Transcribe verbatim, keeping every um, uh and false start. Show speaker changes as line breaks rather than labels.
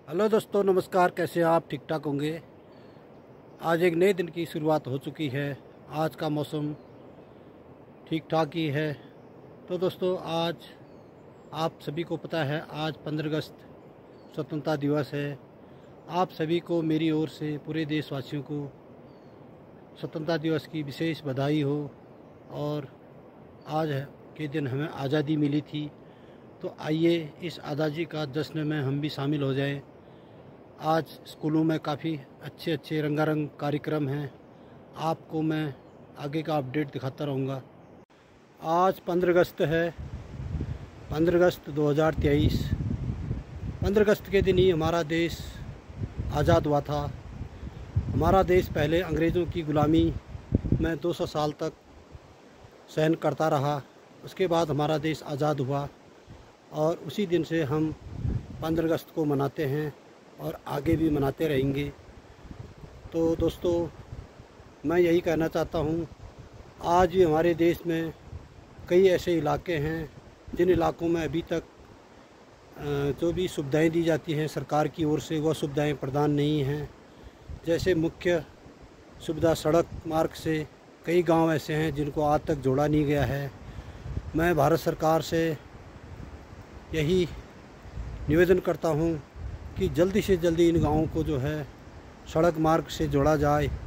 Hello दोस्तों, नमस्कार। कैसे हैं आप? ठीक ठाक होंगे। आज एक नए दिन की शुरुआत हो चुकी है। आज का मौसम ठीक ठाक ही है। तो दोस्तों, आज आप सभी को पता है, आज पंद्रह अगस्त स्वतंत्रता दिवस है। आप सभी को मेरी ओर से, पूरे देशवासियों को स्वतंत्रता दिवस की विशेष बधाई हो। और आज के दिन हमें आज़ादी मिली थी, तो आइए इस आज़ादी का जश्न में हम भी शामिल हो जाएं। आज स्कूलों में काफ़ी अच्छे अच्छे रंगारंग कार्यक्रम हैं। आपको मैं आगे का अपडेट दिखाता रहूँगा। आज पंद्रह अगस्त है, पंद्रह अगस्त दो हज़ार तेईस। पंद्रह अगस्त के दिन ही हमारा देश आज़ाद हुआ था। हमारा देश पहले अंग्रेज़ों की ग़ुलामी में दो सौ साल तक सहन करता रहा। उसके बाद हमारा देश आज़ाद हुआ और उसी दिन से हम पंद्रह अगस्त को मनाते हैं और आगे भी मनाते रहेंगे। तो दोस्तों, मैं यही कहना चाहता हूँ, आज भी हमारे देश में कई ऐसे इलाके हैं जिन इलाकों में अभी तक जो भी सुविधाएं दी जाती हैं सरकार की ओर से, वह सुविधाएं प्रदान नहीं हैं। जैसे मुख्य सुविधा सड़क मार्ग से कई गांव ऐसे हैं जिनको आज तक जोड़ा नहीं गया है। मैं भारत सरकार से यही निवेदन करता हूं कि जल्दी से जल्दी इन गाँवों को जो है सड़क मार्ग से जोड़ा जाए